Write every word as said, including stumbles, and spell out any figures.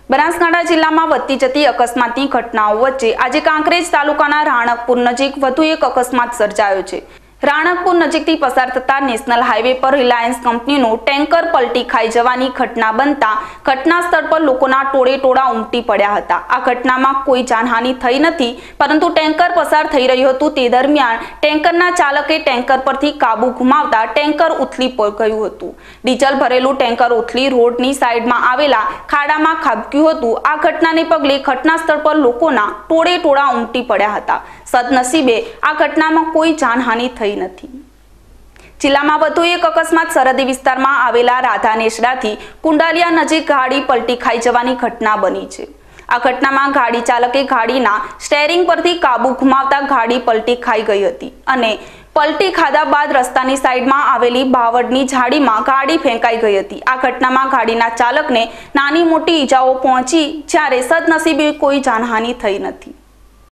બનાસકાંઠા જિલ્લામાં વધતી જતી અકસ્માતની ઘટનાઓ વચ્ચે આજે કાંકરેજ તાલુકાના રાણકપુર નજીક વધુ એક અકસ્માત સર્જાયો છે। રાણકપુર નજીકથી પસાર થતા નેશનલ હાઈવે પર રિલાયન્સ કંપનીનું ટેન્કર પલટી ખાઈ જવાની ઘટના બનતા ઘટના સ્થળ પર લોકોના ટોળે ટોળા ઉમટી પડ્યા હતા। આ ઘટનામાં કોઈ જાનહાનિ થઈ નથી, પરંતુ ટેન્કર પસાર થઈ રહ્યું હતું તે દરમિયાન ટેન્કરના ચાલકે ટેન્કર પરથી કાબુ ગુમાવતા ટેન્કર ઉથલી ગયું હતું। ડીઝલ ભરેલું ટેન્કર ઉથલી રોડની સાઈડમાં આવેલા ખાડામાં ખાબક્યું હતું। આ ઘટનાને પગલે ઘટના સ્થળ પર લોકોના ટોળે ટોળા ઉમટી પડ્યા હતા। સદનસીબે આ ઘટનામાં કોઈ જાનહાનિ થઈ નથી। જિલ્લામાં વધુ એક અકસ્માત સરહદી વિસ્તારમાં આવેલા રાધાનેસડાથી કુંડાલિયા નજીક ગાડી પલટી ખાઈ જવાની ઘટના બની છે। આ ઘટનામાં ગાડી ચાલકે ગાડીના સ્ટેરિંગ પરથી કાબુ ગુમાવતા ગાડી પલટી ખાઈ ગઈ હતી અને પલટી ખાધા બાદ રસ્તાની સાઈડમાં આવેલી બાવળની ઝાડીમાં ગાડી ફેંકાઈ ગઈ હતી। આ ઘટનામાં ગાડીના ચાલકને નાની મોટી ઈજાઓ પહોંચી, જ્યારે સદનસીબે કોઈ જાનહાનિ થઈ નથી।